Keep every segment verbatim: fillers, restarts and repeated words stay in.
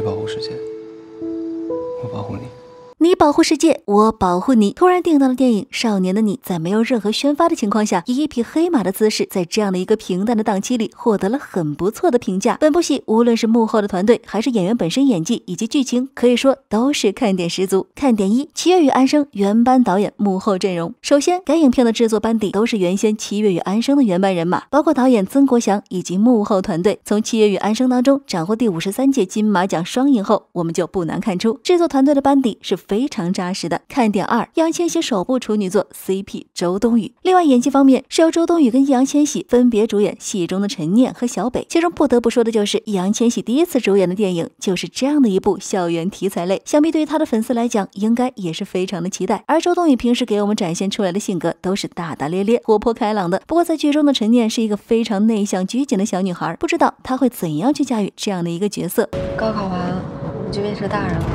你保护世界，我保护你。 你保护世界，我保护你。突然定档的电影《少年的你》在没有任何宣发的情况下，以一匹黑马的姿势，在这样的一个平淡的档期里获得了很不错的评价。本部戏无论是幕后的团队，还是演员本身演技以及剧情，可以说都是看点十足。看点一：七月与安生原班导演幕后阵容。首先，该影片的制作班底都是原先七月与安生的原班人马，包括导演曾国祥以及幕后团队。从七月与安生当中斩获第五十三届金马奖双影后，我们就不难看出制作团队的班底是非常扎实的。看点二：易烊千玺首部处女作 C P 周冬雨。另外演技方面是由周冬雨跟易烊千玺分别主演戏中的陈念和小北，其中不得不说的就是易烊千玺第一次主演的电影就是这样的一部校园题材类，想必对于他的粉丝来讲应该也是非常的期待。而周冬雨平时给我们展现出来的性格都是大大咧咧、活泼开朗的，不过在剧中的陈念是一个非常内向拘谨的小女孩，不知道她会怎样去驾驭这样的一个角色。 高考完我就变成大人了，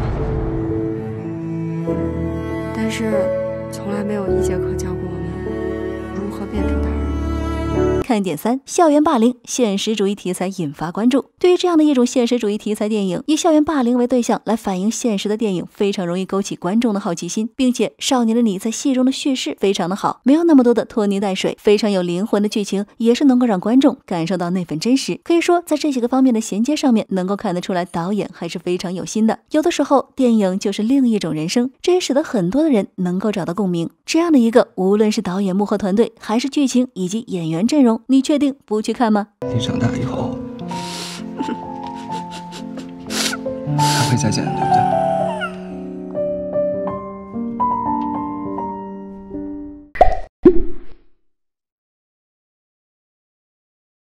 但是从来没有一节课教过我们如何变成大人。 看点三：校园霸凌现实主义题材引发关注。对于这样的一种现实主义题材电影，以校园霸凌为对象来反映现实的电影，非常容易勾起观众的好奇心，并且《少年的你》在戏中的叙事非常的好，没有那么多的拖泥带水，非常有灵魂的剧情，也是能够让观众感受到那份真实。可以说在这几个方面的衔接上面，能够看得出来导演还是非常有心的。有的时候电影就是另一种人生，这也使得很多的人能够找到共鸣。这样的一个无论是导演幕后团队，还是剧情以及演员阵容，你确定不去看吗？ 你长大以后还会再见，对不对？